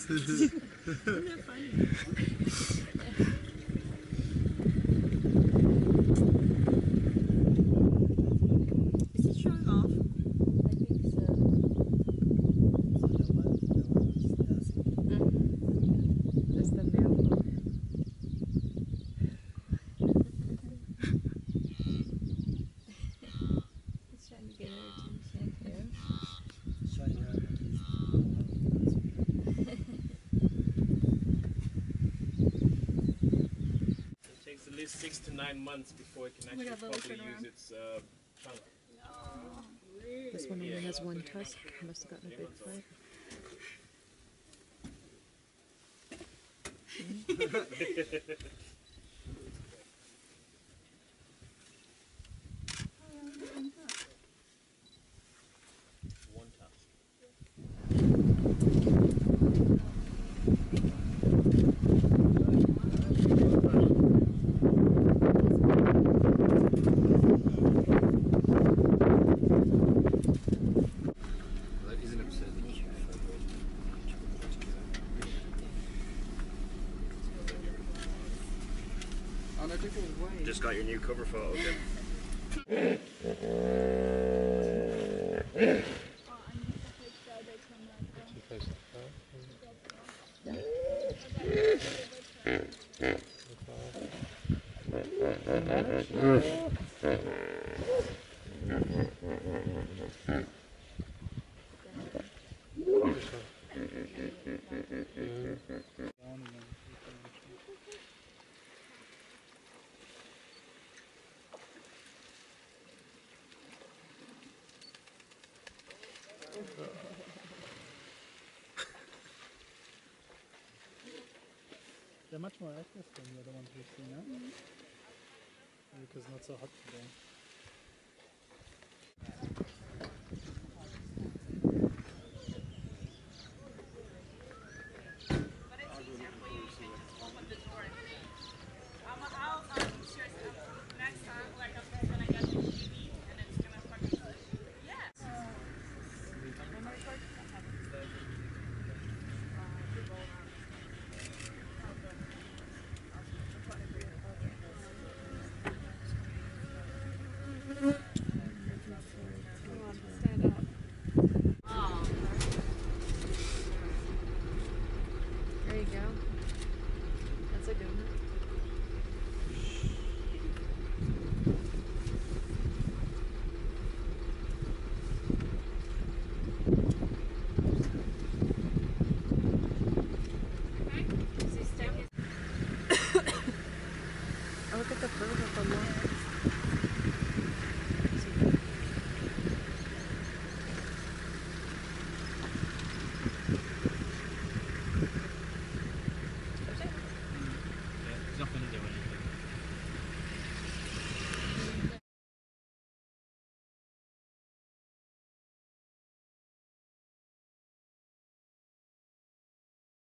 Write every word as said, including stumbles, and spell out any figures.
Isn't that funny? Is it showing off? I think so. Mm-hmm. That's the male one. It's trying to get her attention too. It takes at least six to nine months before it can actually got little properly use turnaround. its uh, trunk. Oh, really? This one only has one tusk. Must have gotten a big fight. One tusk. Just got your new cover photo, Tim. They're much more active than the other ones we've seen, huh? Mm-hmm. Because it's not so hot today.